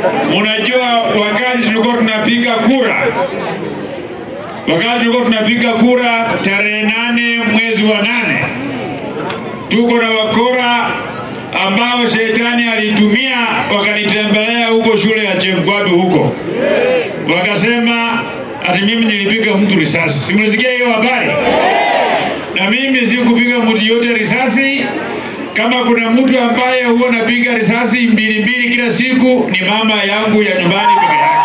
Unajua wakati tulikuwa tunapiga kura. Wakati tulikuwa tunapiga kura tarehe 8 mwezi wa 8. Tuko na wakora ambao shetani alitumia wakanitembelea huko shule ya Chemgwabi huko. Wakasema ati mimi nilipiga mtu risasi. Simulisikia hiyo habari? Na mimi sikupiga mtu yote risasi. Kama kuna mtu ambaye huwa anapiga risasi mbili kila siku ni mama yangu ya nyumbani peke yake.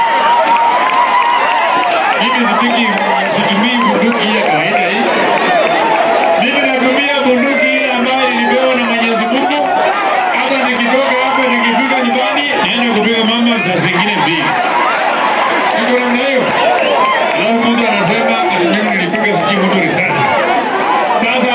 Mimi situmii bunduki ya kawaida hii. Mimi natumia bunduki ile ambayo nilipewa na Mwenyezi Mungu. Hata nikitoka hapo nikifika nyumbani niende kupiga mama risasi zingine mbili. Niko namna hiyo. Alafu mtu anasema ati mimi nilipiga mtu risasi. Sasa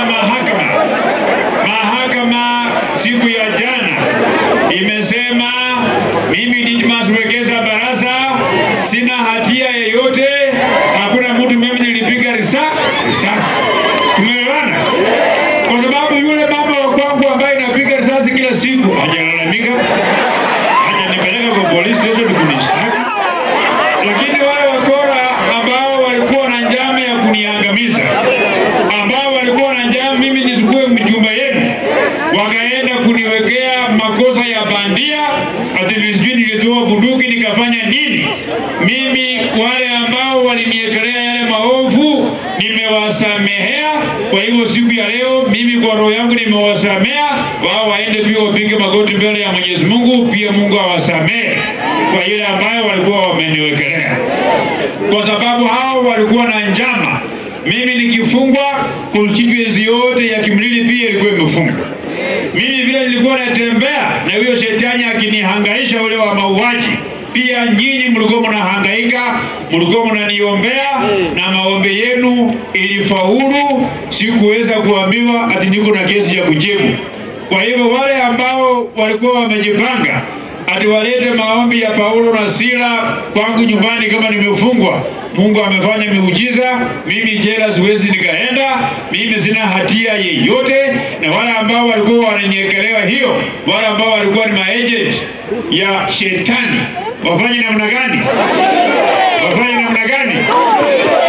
mahakama siku ya jana imesema mimi Didmus wekeza Barasa sina hatia yeyote, hakuna mtu mimi nilipiga risasi. Tumeelewana? Kwa sababu yule mama wa kwangu ambaye anapiga risasi kila siku hajalalamika, hajanipeleka kwa police station kunishtaki. Lakini wale wakora ambao walikuwa na njama ya kuniangamiza, ambao walikuwa na njama mimi nisikue mjumba yenu, wakaenda kuniwekea makosa ya bandia, ati nilitoa bunduki nikafanya nini? Mimi wale ambao waliniekelea yale maovu nimewasamehea. Kwa hivyo siku ya leo mimi kwa roho yangu nimewasamea, wao waende pia wapige magoti mbele ya Mwenyezi Mungu, pia Mungu awasamehe kwa ile ambayo walikuwa wameniwekelea. Kwa sababu hao walikuwa na njama. Mimi nikifungwa constituency yote ya Kimilili pia ilikuwa imefungwa. Mimi vile nilikuwa natembea na huyo shetani akinihangaisha ule wa mauaji, pia nyinyi mlikuwa mnahangaika, mlikuwa mnaniombea na maombi yenu ilifaulu. Sikuweza kuambiwa ati niko na kesi ya kujibu. Kwa hivyo wale ambao walikuwa wamejipanga ati walete maombi ya Paulo na Sila kwangu nyumbani kama nimefungwa, Mungu amefanya miujiza. Mimi jela siwezi nikaenda, mimi sina hatia yeyote. Na wale ambao walikuwa wananiekelewa hiyo, wale ambao walikuwa ni maagent ya shetani, wafanye namna gani? Wafanye namna gani?